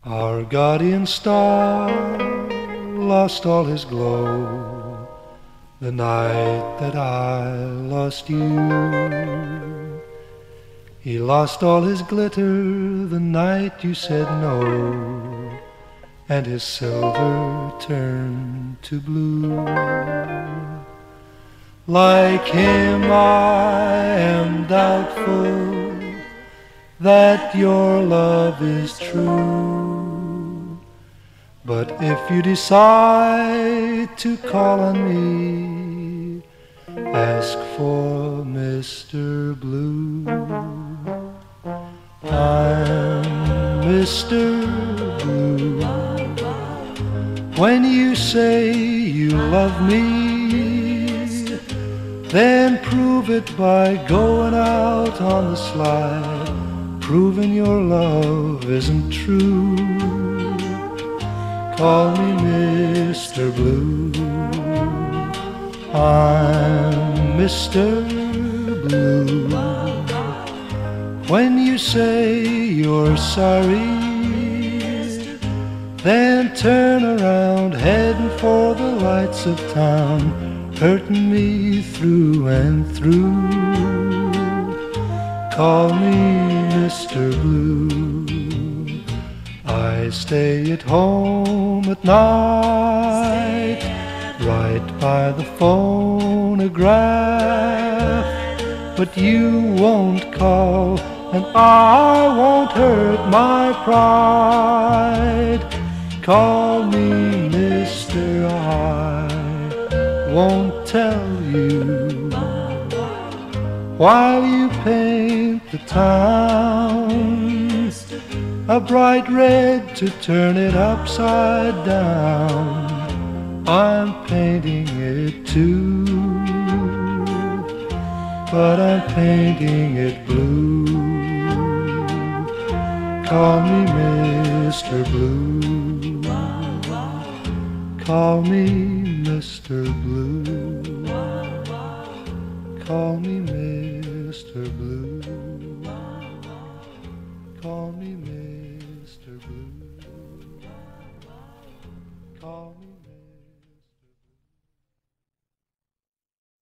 Our guardian star lost all his glow the night that I lost you. He lost all his glitter the night you said no, and his silver turned to blue. Like him I am doubtful that your love is true, but if you decide to call on me, ask for Mr. Blue. I'm Mr. Blue. When you say you love me, then prove it by going out on the slide, proving your love isn't true. Call me Mr. Blue. I'm Mr. Blue. When you say you're sorry, then turn around heading for the lights of town, hurting me through and through. Call me Mr. Blue. I stay at home at night, right by the phonograph, but you won't call and I won't hurt my pride. Call me Mr. I won't tell you while you paint the town a bright red to turn it upside down. I'm painting it too, but I'm painting it blue. Call me Mr. Blue. Call me Mr. Blue. Call me Mr. Blue. Call me Mr. Blue. Call me